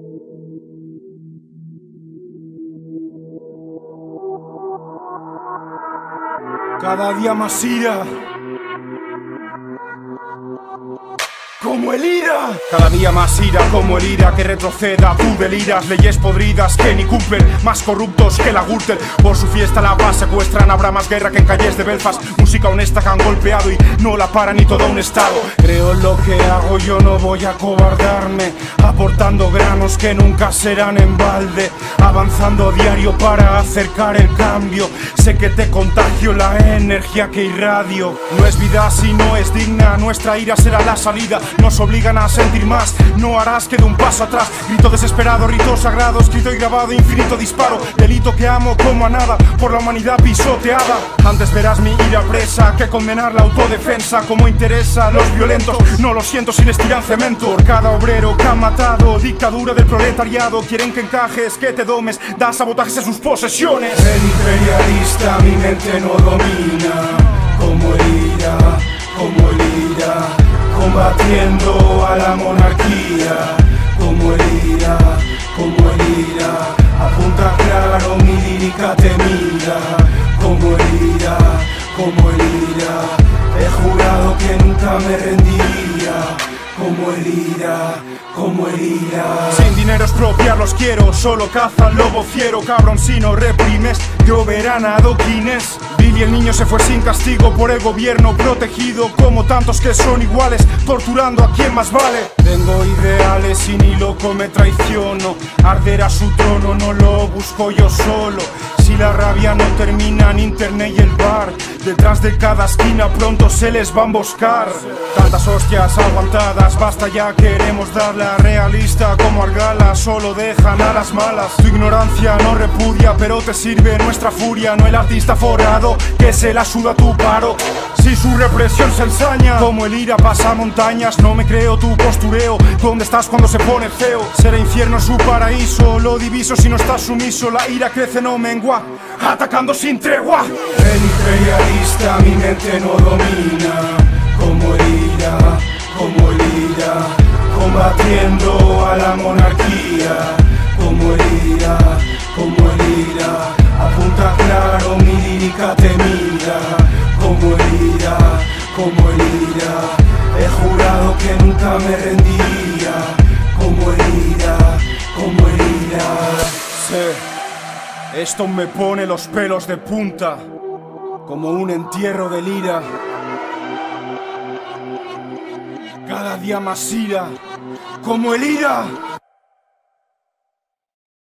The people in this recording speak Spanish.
Cada día más ira, como el ira. Cada día más ira, como el ira que retroceda. Tú deliras, leyes podridas que ni cumplen, más corruptos que la Gürtel. Por su fiesta la paz secuestran, habrá más guerra que en calles de Belfast. Música honesta que han golpeado y no la para ni todo un estado. Creo en lo que hago, yo no voy a cobardarme, aportando granos que nunca serán en balde, avanzando diario para acercar el cambio. Sé que te contagio la energía que irradio. No es vida si no es digna, nuestra ira será la salida. Nos obligan a sentir más, no harás que de un paso atrás. Grito desesperado, rito sagrado, escrito y grabado, infinito disparo. Delito que amo como a nada, por la humanidad pisoteada. Antes verás mi ira presa que condenar la autodefensa. Como interesa a los violentos, no lo siento si les tiran cemento. Por cada obrero que han matado, dictadura del proletariado. Quieren que encajes, que te domes, da sabotajes a sus posesiones. El imperialista mi mente no domina, como el ira, como el ira, combatiendo a la monarquía, como el ira, como el ira, apunta claro, mi lírica te mira, como el ira, como el ira, he jurado que nunca me rendiría, como el ira, como el ira. Sin dinero expropiarlos quiero, solo caza al lobo fiero. Cabrón, si no reprimes, lloverán adoquines. Billy el niño se fue sin castigo por el gobierno, protegido como tantos que son iguales, torturando a quien más vale. Tengo ideales y ni loco me traiciono, arder a su trono no lo busco yo solo. Si la rabia no termina en internet y el bar, detrás de cada esquina pronto se les va a emboscar. Tantas hostias aguantadas, basta ya, queremos darla. Realista como Argala, solo dejan a las malas. Tu ignorancia no repudia, pero te sirve nuestra furia. No el artista forado que se la suda tu paro. Si su represión se ensaña, como el ira pasa montañas. No me creo tu postureo, ¿dónde estás cuando se pone feo? Será infierno su paraíso, lo diviso si no estás sumiso. La ira crece, no mengua, atacando sin tregua. El imperialista mi mente no domina, como el ira, como el ira, combatiendo a la monarquía, como el ira, como el ira, apunta claro, mi lírica te mira, como el ira, como el ira, he jurado que nunca me rendiría, como el ira, como el ira. Sí, esto me pone los pelos de punta, como un entierro de lira. Cada día más ira, como el ira.